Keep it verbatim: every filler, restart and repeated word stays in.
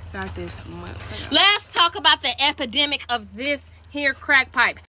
Got this months ago. Let's talk about the epidemic of this here crack pipe.